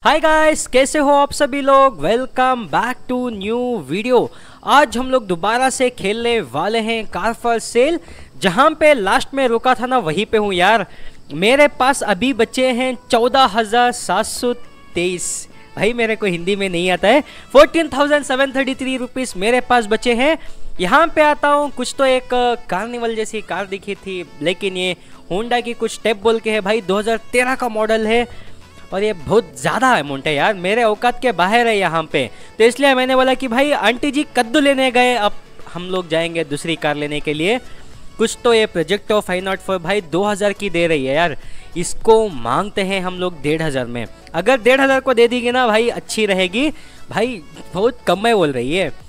Hi guys, कैसे हो आप सभी लोग। Welcome back to new video. आज हम लोग दोबारा से खेलने वाले हैं कार फॉर सेल। जहां पे लास्ट में रुका था ना, वहीं पे हूँ यार। मेरे पास अभी बचे हैं 14,723। भाई मेरे को हिंदी में नहीं आता है। 14,733 रुपीज़ मेरे पास बचे हैं। यहाँ पे आता हूँ, कुछ तो एक कार्निवल जैसी कार दिखी थी, लेकिन ये होंडा की कुछ स्टेप बोल के है भाई। 2013 का मॉडल है और ये बहुत ज़्यादा अमाउंट है यार, मेरे औकात के बाहर है यहाँ पे। तो इसलिए मैंने बोला कि भाई आंटी जी कद्दू लेने गए, अब हम लोग जाएंगे दूसरी कार लेने के लिए। कुछ तो ये प्रोजेक्टो 504 भाई 2000 की दे रही है यार। इसको मांगते हैं हम लोग 1500 में। अगर 1500 को दे देगी ना भाई, अच्छी रहेगी भाई। बहुत कम में बोल रही है।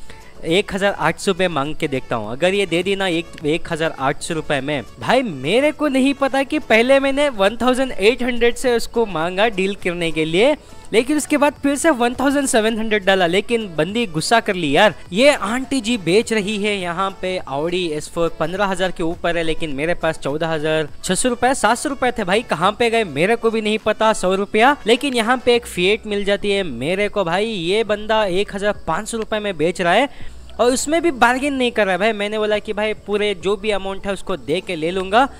1800 रुपये मांग के देखता हूँ। अगर ये दे दी ना 1800 रुपये में, भाई मेरे को नहीं पता कि पहले मैंने 1800 से उसको मांगा डील करने के लिए, लेकिन उसके बाद फिर से 1700 डाला, लेकिन बंदी गुस्सा कर ली यार। ये आंटी जी बेच रही है यहाँ पे ऑडी S4 15,000 के ऊपर है, लेकिन मेरे पास 14,600 रुपए 700 रुपए थे भाई। कहाँ पे गए मेरे को भी नहीं पता। 100 रुपया, लेकिन यहाँ पे एक फिएट मिल जाती है मेरे को भाई। ये बंदा 1,500 रुपए में बेच रहा है और उसमें भी बार्गेन नहीं कर रहा है भाई। मैंने बोला कि भाई पूरे जो भी अमाउंट है उसको दे के ले लूंगा।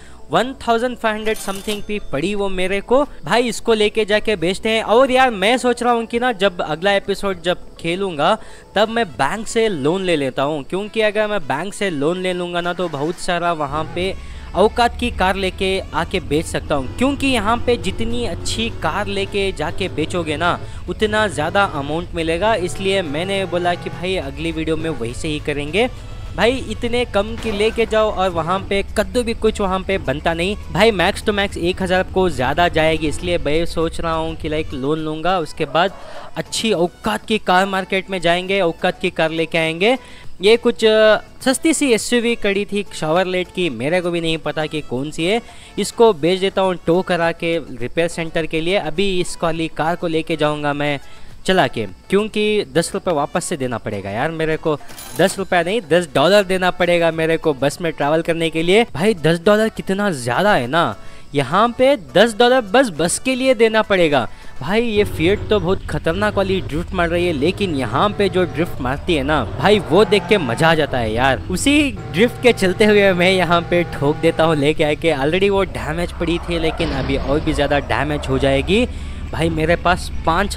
1500 समथिंग भी पड़ी वो मेरे को भाई। इसको लेके जाके बेचते हैं। और यार मैं सोच रहा हूँ कि ना, जब अगला एपिसोड जब खेलूंगा तब मैं बैंक से लोन ले लेता हूँ, क्योंकि अगर मैं बैंक से लोन ले लूँगा ना तो बहुत सारा वहाँ पे औकात की कार लेके आके बेच सकता हूँ। क्योंकि यहाँ पे जितनी अच्छी कार लेके जाके बेचोगे ना, उतना ज़्यादा अमाउंट मिलेगा। इसलिए मैंने बोला कि भाई अगली वीडियो में वही से ही करेंगे भाई। इतने कम की लेके जाओ और वहाँ पे कद्दू भी कुछ वहाँ पे बनता नहीं भाई। मैक्स टू मैक्स 1000 को ज़्यादा जाएगी। इसलिए मैं सोच रहा हूँ कि लाइक लोन लूँगा, उसके बाद अच्छी औकात की कार मार्केट में जाएंगे, औकात की कार लेके आएंगे। ये कुछ सस्ती सी SUV कड़ी थी शावरलेट की, मेरे को भी नहीं पता कि कौन सी है। इसको बेच देता हूँ टो करा के रिपेयर सेंटर के लिए। अभी इस वाली कार को लेके जाऊँगा मैं चला के, क्योंकि 10 रुपये वापस से देना पड़ेगा यार मेरे को। 10 रुपये नहीं, $10 देना पड़ेगा मेरे को बस में ट्रैवल करने के लिए। भाई $10 कितना ज़्यादा है ना। यहाँ पे $10 बस के लिए देना पड़ेगा भाई। ये फिएट तो बहुत खतरनाक वाली ड्रिफ्ट मार रही है, लेकिन यहाँ पे जो ड्रिफ्ट मारती है ना भाई, वो देख के मजा आ जाता है यार। उसी ड्रिफ्ट के चलते हुए मैं यहाँ पे ठोक देता हूँ लेके आके। ऑलरेडी वो डैमेज पड़ी थी, लेकिन अभी और भी ज़्यादा डैमेज हो जाएगी भाई। मेरे पास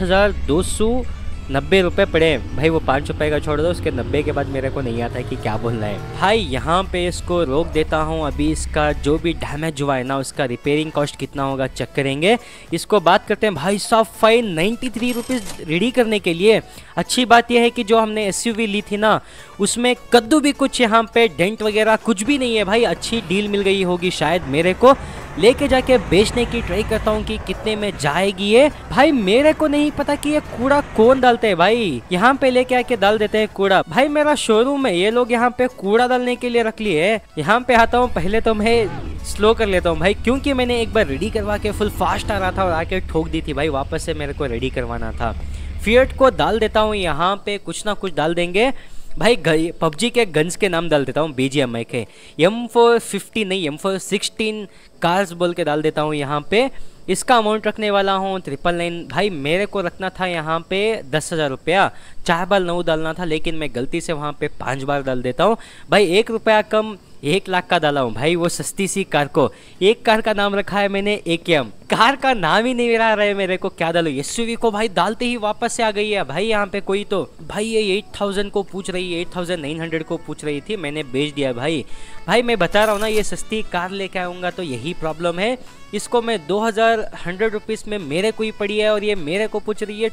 5,290 रुपये पड़े हैं भाई। वो 5 रुपये का छोड़ दो, उसके 90 के बाद मेरे को नहीं आता है कि क्या बोलना है भाई। यहाँ पे इसको रोक देता हूँ। अभी इसका जो भी डैमेज हुआ है ना, उसका रिपेयरिंग कॉस्ट कितना होगा चेक करेंगे। इसको बात करते हैं भाई साहब। 593 रुपीज़ रेडी करने के लिए। अच्छी बात यह है कि जो हमने SUV ली थी ना, उसमें कद्दू भी कुछ यहाँ पे डेंट वगैरह कुछ भी नहीं है भाई। अच्छी डील मिल गई होगी शायद मेरे को। लेके जाके बेचने की ट्राई करता हूँ कि कितने में जाएगी ये भाई। मेरे को नहीं पता कि ये कूड़ा कौन डालते हैं भाई। यहाँ पे लेके आके डाल देते हैं कूड़ा भाई। मेरा शोरूम है, ये लोग यहाँ पे कूड़ा डालने के लिए रख लिए है। यहाँ पे आता हूँ, पहले तो मैं स्लो कर लेता हूँ भाई, क्योंकि मैंने एक बार रेडी करवा के फुल फास्ट आ रहा था और आके ठोक दी थी भाई। वापस से मेरे को रेडी करवाना था। फिएट को डाल देता हूँ यहाँ पे, कुछ ना कुछ डाल देंगे भाई। PUBG के गन्स के नाम डाल देता हूँ BGMI के। M450 नहीं, M416 कार्स बोल के डाल देता हूँ यहाँ पे। इसका अमाउंट रखने वाला हूँ 999 भाई। मेरे को रखना था यहाँ पे 10,000 रुपया। 4 बार 9 डालना था, लेकिन मैं गलती से वहाँ पे 5 बार डाल देता हूँ भाई। 1 रुपया कम 1 लाख का डाला हूँ भाई। वो सस्ती सी कार को, एक कार का नाम रखा है मैंने AKM। कार का नाम ही नहीं रहा है मेरे को, क्या डालूं। SUV को भाई डालते ही वापस से आ गई है भाई। यहाँ पे कोई तो भाई ये 8000 को पूछ रही है, 8900 को पूछ रही थी, मैंने बेच दिया भाई। भाई मैं बता रहा हूँ ना, ये सस्ती कार लेके आऊँगा तो यही प्रॉब्लम है। इसको मैं 2100 रुपीज़ में मेरे को ही पड़ी है, और ये मेरे को पूछ रही है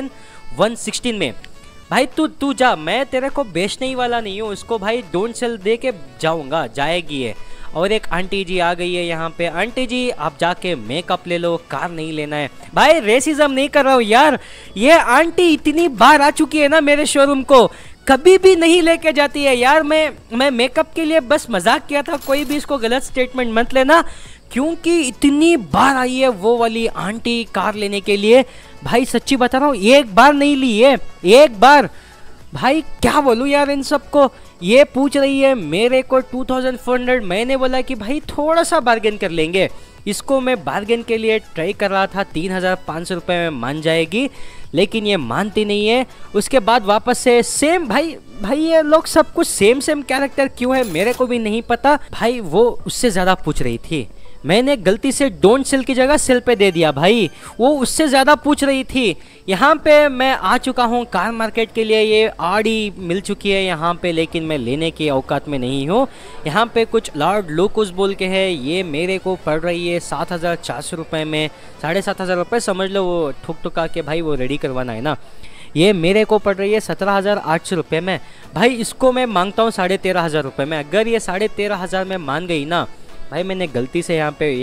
2116 में। भाई तू जा, मैं तेरे को बेचने ही वाला नहीं हूँ इसको भाई। डोंट सेल दे के जाऊँगा, जाएगी है। और एक आंटी जी आ गई है यहाँ पे। आंटी जी आप जाके मेकअप ले लो, कार नहीं लेना है भाई। रेसिज्म नहीं कर रहा हूँ यार। ये आंटी इतनी बार आ चुकी है ना मेरे शोरूम को, कभी भी नहीं लेके जाती है यार। मैं मेकअप के लिए बस मजाक किया था, कोई भी इसको गलत स्टेटमेंट मत लेना, क्योंकि इतनी बार आई है वो वाली आंटी कार लेने के लिए भाई। सच्ची बता रहा हूँ, एक बार नहीं ली है, एक बार भाई। क्या बोलूँ यार इन सबको। ये पूछ रही है मेरे को 2400। मैंने बोला कि भाई थोड़ा सा बार्गेन कर लेंगे। इसको मैं बार्गेन के लिए ट्राई कर रहा था, 3500 रुपये में मान जाएगी, लेकिन ये मानती नहीं है। उसके बाद वापस से सेम भाई ये लोग सब कुछ सेम कैरेक्टर क्यों है मेरे को भी नहीं पता। भाई वो उससे ज़्यादा पूछ रही थी, मैंने गलती से डोंट सेल की जगह सेल पे दे दिया भाई, वो उससे ज़्यादा पूछ रही थी। यहाँ पे मैं आ चुका हूँ कार मार्केट के लिए, ये आड़ी मिल चुकी है यहाँ पे, लेकिन मैं लेने की औकात में नहीं हूँ। यहाँ पे कुछ लॉर्ड लुकुस बोल के है, ये मेरे को पड़ रही है 7400 रुपये में, 7500 रुपये समझ लो, वो ठुक ठुका के भाई वो रेडी करवाना है ना। ये मेरे को पड़ रही है 17800 रुपये में। भाई इसको मैं मांगता हूँ 13500 रुपये में। अगर ये 13500 में मान गई ना भाई, मैंने गलती से यहाँ पे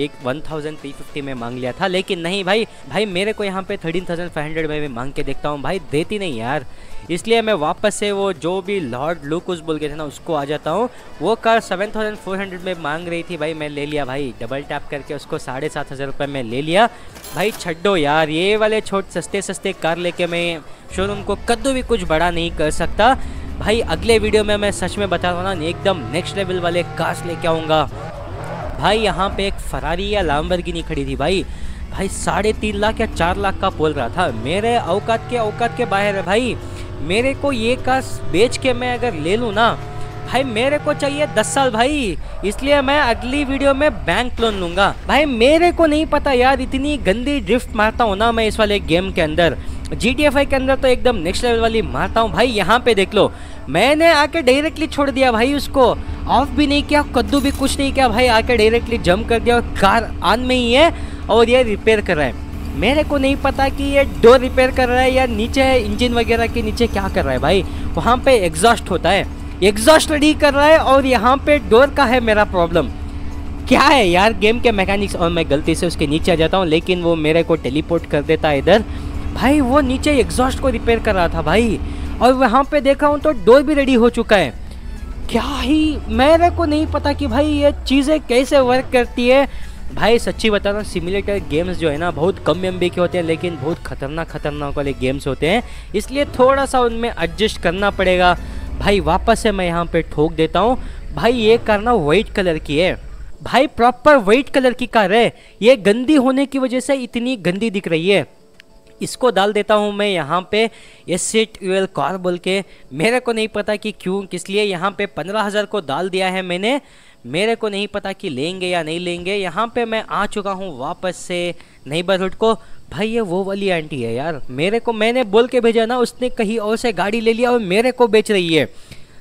1350 में मांग लिया था, लेकिन नहीं भाई मेरे को यहाँ पे 13500 में मांग के देखता हूँ, भाई देती नहीं यार। इसलिए मैं वापस से वो जो भी लॉर्ड लुकुस बोल के थे ना उसको आ जाता हूँ। वो कार 7400 में मांग रही थी भाई, मैं ले लिया भाई, डबल टैप करके उसको 7500 रुपये में ले लिया। भाई छड्डो यार, ये वाले सस्ते कार लेके मैं शोरूम को कद्दू भी कुछ बड़ा नहीं कर सकता भाई। अगले वीडियो में मैं सच में बता रहा हूँ ना, एकदम नेक्स्ट लेवल वाले कार्स लेके आऊँगा भाई। यहाँ पे एक फरारी या लैम्बोर्गिनी खड़ी थी भाई 3.5 लाख या 4 लाख का बोल रहा था। मेरे औकात के बाहर है भाई। मेरे को ये कार बेच के मैं अगर ले लूँ ना भाई, मेरे को चाहिए 10 साल भाई, इसलिए मैं अगली वीडियो में बैंक लोन लूँगा भाई। मेरे को नहीं पता यार, इतनी गंदी ड्रिफ्ट मारता हूँ ना मैं इस वाले गेम के अंदर। GTA 5 के अंदर तो एकदम नेक्स्ट लेवल वाली मारता हूँ भाई। यहाँ पे देख लो, मैंने आके डायरेक्टली छोड़ दिया भाई, उसको ऑफ भी नहीं किया, कद्दू भी कुछ नहीं किया भाई, आके डायरेक्टली जंप कर दिया और कार ऑन में ही है और ये रिपेयर कर रहा है। मेरे को नहीं पता कि ये डोर रिपेयर कर रहा है या नीचे इंजन वगैरह के नीचे क्या कर रहा है भाई। वहाँ पे एग्जॉस्ट होता है, एग्जॉस्ट रेडी कर रहा है और यहाँ पे डोर का है मेरा प्रॉब्लम। क्या है यार गेम के मैकेनिक्स। और मैं गलती से उसके नीचे आ जाता हूँ, लेकिन वो मेरे को टेलीपोर्ट कर देता है इधर भाई। वो नीचे एग्जॉस्ट को रिपेयर कर रहा था भाई, और वहाँ पे देखा हूँ तो डोर भी रेडी हो चुका है। क्या ही मेरे को नहीं पता कि भाई ये चीज़ें कैसे वर्क करती है भाई। सच्ची बता रहा हूँ, सिमुलेटर गेम्स जो है ना बहुत कम एमबी के होते हैं, लेकिन बहुत खतरनाक वाले गेम्स होते हैं, इसलिए थोड़ा सा उनमें एडजस्ट करना पड़ेगा भाई। वापस से मैं यहाँ पे ठोक देता हूँ भाई। ये कार ना वाइट कलर की है भाई, प्रॉपर वाइट कलर की कार है। ये गंदी होने की वजह से इतनी गंदी दिख रही है। इसको डाल देता हूँ मैं यहाँ पे SCTUL कार बोल के। मेरे को नहीं पता कि क्यों किस लिए यहाँ पे 15,000 को डाल दिया है मैंने। मेरे को नहीं पता कि लेंगे या नहीं लेंगे। यहाँ पे मैं आ चुका हूँ वापस से नेबरहुड को भाई। ये वो वाली आंटी है यार, मेरे को मैंने बोल के भेजा ना, उसने कहीं और से गाड़ी ले लिया और मेरे को बेच रही है।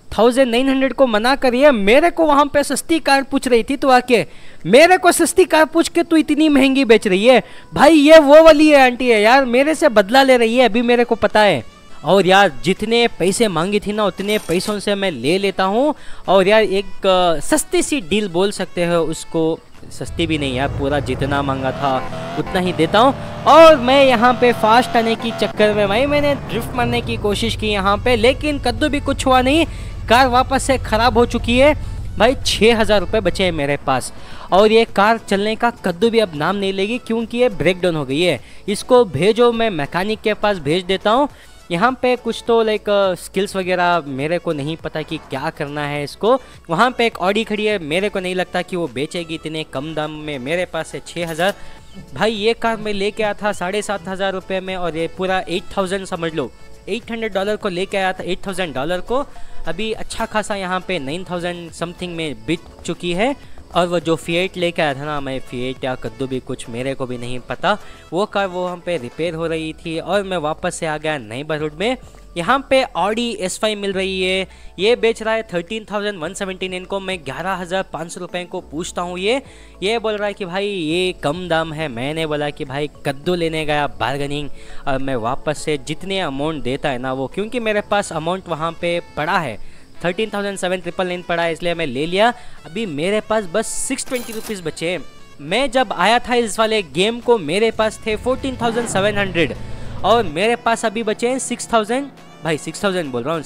1900 को मना करिए, मेरे को वहाँ पे सस्ती कार पूछ रही थी, तो आके मेरे को सस्ती कार पूछ के तू इतनी महंगी बेच रही है भाई। ये वो वाली है आंटी है यार, मेरे से बदला ले रही है अभी, मेरे को पता है। और यार जितने पैसे मांगी थी ना उतने पैसों से मैं ले लेता हूँ। और यार एक सस्ती सी डील बोल सकते हो उसको, सस्ती भी नहीं यार, पूरा जितना मांगा था उतना ही देता हूँ। और मैं यहाँ पे फास्ट आने की चक्कर में भाई मैंने ड्रिफ्ट मारने की कोशिश की यहाँ पे, लेकिन कद्दू भी कुछ हुआ नहीं। कार वापस से ख़राब हो चुकी है भाई। 6000 रुपये बचे हैं मेरे पास, और ये कार चलने का कद्दू भी अब नाम नहीं लेगी क्योंकि ये ब्रेक डाउन हो गई है। इसको भेजो, मैं मैकेनिक के पास भेज देता हूँ। यहाँ पे कुछ तो लाइक स्किल्स वगैरह मेरे को नहीं पता कि क्या करना है इसको। वहाँ पे एक ऑडी खड़ी है, मेरे को नहीं लगता कि वो बेचेगी इतने कम दाम में। मेरे पास है 6000 भाई। ये कार मैं लेके आया था 7500 रुपये में, और ये पूरा 8000 समझ लो, $800 को लेके आया था। $8000 को अभी अच्छा खासा यहाँ पे 9000 समथिंग में बिक चुकी है। और वो जो फिएट लेके आया था ना मैं, फिएट या कद्दू भी कुछ मेरे को भी नहीं पता, वो कार वो हम पे रिपेयर हो रही थी। और मैं वापस से आ गया नेबरहुड में। यहाँ पे ऑडी S5 मिल रही है, ये बेच रहा है 13,179 इनको। मैं 11,500 रुपये को पूछता हूँ। ये बोल रहा है कि भाई ये कम दाम है। मैंने बोला कि भाई कद्दू लेने गया बार्गेनिंग, और मैं वापस से जितने अमाउंट देता है ना वो, क्योंकि मेरे पास अमाउंट वहाँ पे पड़ा है 13,799 पड़ा है, इसलिए मैं ले लिया। अभी मेरे पास बस 620 रुपीज़ बचे हैं। मैं जब आया था इस वाले गेम को मेरे पास थे 14,700, और मेरे पास अभी बचे हैं 6,000 भाई, 6,000 बोल रहा हूँ,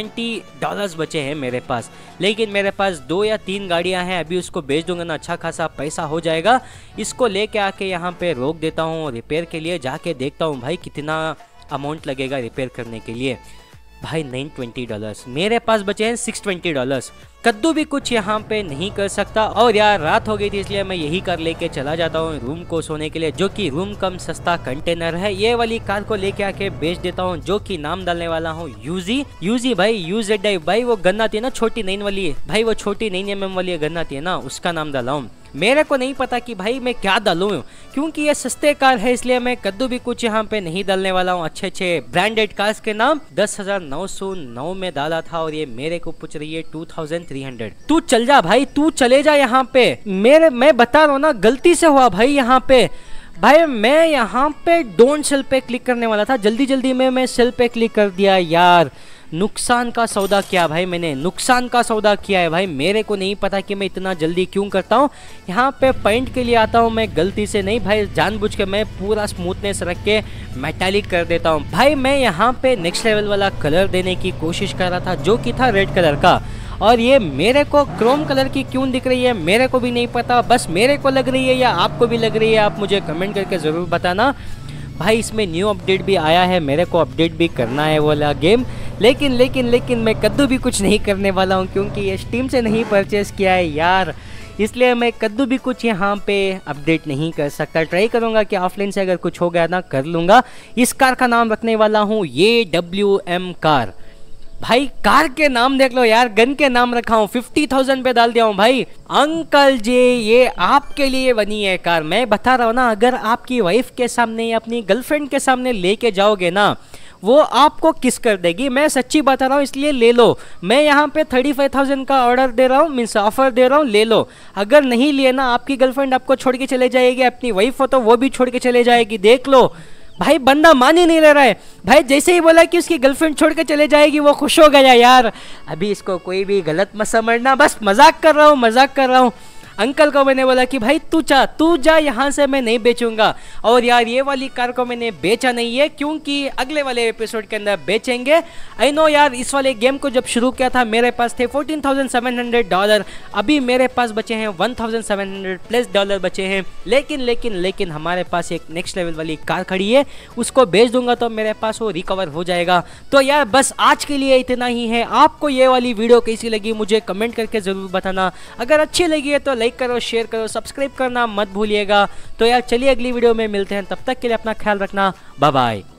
$620 बचे हैं मेरे पास। लेकिन मेरे पास 2 या 3 गाड़ियाँ हैं, अभी उसको बेच दूंगा ना अच्छा खासा पैसा हो जाएगा। इसको लेके आके यहाँ पे रोक देता हूँ रिपेयर के लिए, जाके देखता हूँ भाई कितना अमाउंट लगेगा रिपेयर करने के लिए। भाई $920, मेरे पास बचे हैं $620। कद्दू भी कुछ यहाँ पे नहीं कर सकता। और यार रात हो गई थी इसलिए मैं यही कार लेके चला जाता हूँ रूम को सोने के लिए, जो कि रूम कम सस्ता कंटेनर है। ये वाली कार को लेके आके बेच देता हूँ, जो कि नाम डालने वाला हूँ यूजी भाई, UZI भाई। वो गन आती है ना छोटी 9 वाली भाई, वो छोटी 9 mm वाली गन आती है ना, उसका नाम डाला हूँ। मेरे को नहीं पता कि भाई मैं क्या डालूं, क्योंकि ये सस्ते कार है इसलिए मैं कद्दू भी कुछ यहाँ पे नहीं डालने वाला हूँ। अच्छे ब्रांडेड कार्स के नाम 10,909 में डाला था और ये मेरे को पूछ रही है 2,300। तू चल जा भाई, तू चले जा यहाँ पे। मैं बता रहा हूँ ना, गलती से हुआ भाई यहाँ पे। भाई मैं यहाँ पे डोंट सेल पे क्लिक करने वाला था, जल्दी जल्दी में मैं सेल पे क्लिक कर दिया यार। नुकसान का सौदा किया भाई, मैंने नुकसान का सौदा किया है भाई। मेरे को नहीं पता कि मैं इतना जल्दी क्यों करता हूँ। यहाँ पे पॉइंट के लिए आता हूँ मैं, गलती से नहीं भाई, जानबूझ के मैं पूरा स्मूथनेस रख के मेटालिक कर देता हूँ भाई। मैं यहाँ पे नेक्स्ट लेवल वाला कलर देने की कोशिश कर रहा था, जो कि था रेड कलर का, और ये मेरे को क्रोम कलर की क्यों दिख रही है मेरे को भी नहीं पता। बस मेरे को लग रही है या आपको भी लग रही है, आप मुझे कमेंट करके ज़रूर बताना भाई। इसमें न्यू अपडेट भी आया है, मेरे को अपडेट भी करना है वाला गेम। लेकिन मैं कद्दू भी कुछ नहीं करने वाला हूँ, क्योंकि ये स्टीम से नहीं परचेस किया है यार, इसलिए मैं कद्दू भी कुछ यहाँ पे अपडेट नहीं कर सकता। ट्राई करूँगा कि ऑफलाइन से अगर कुछ हो गया ना कर लूँगा। इस कार का नाम रखने वाला हूँ ये WM कार। भाई कार के नाम देख लो यार, गन के नाम रखा हूँ, 50,000 पे डाल दिया हूँ भाई। अंकल जी ये आपके लिए बनी है कार, मैं बता रहा हूँ ना, अगर आपकी वाइफ के सामने या अपनी गर्लफ्रेंड के सामने लेके जाओगे ना, वो आपको किस कर देगी। मैं सच्ची बता रहा हूँ, इसलिए ले लो। मैं यहाँ पे 35,000 का ऑर्डर दे रहा हूँ, मीन्स ऑफर दे रहा हूँ, ले लो। अगर नहीं लिए ना, आपकी गर्लफ्रेंड आपको छोड़ के चले जाएगी, अपनी वाइफ हो तो वो भी छोड़ के चले जाएगी, देख लो। भाई बंदा मान ही नहीं ले रहा है भाई, जैसे ही बोला कि उसकी गर्लफ्रेंड छोड़ के चले जाएगी वो खुश हो गया यार। अभी इसको कोई भी गलत मत समझना, बस मजाक कर रहा हूँ। अंकल को मैंने बोला कि भाई तू जा यहाँ से, मैं नहीं बेचूंगा। और यार ये वाली कार को मैंने बेचा नहीं है, क्योंकि अगले वाले एपिसोड के अंदर बेचेंगे। आई नो यार, इस वाले गेम को जब शुरू किया था मेरे पास थे $14,700, अभी मेरे पास बचे हैं $1,700+ बचे हैं। लेकिन हमारे पास एक नेक्स्ट लेवल वाली कार खड़ी है, उसको बेच दूंगा तो मेरे पास वो रिकवर हो जाएगा। तो यार बस आज के लिए इतना ही है। आपको ये वाली वीडियो कैसी लगी मुझे कमेंट करके ज़रूर बताना। अगर अच्छी लगी है तो लाइक करो, शेयर करो, सब्सक्राइब करना मत भूलिएगा। तो यार चलिए अगली वीडियो में मिलते हैं, तब तक के लिए अपना ख्याल रखना, बाय बाय।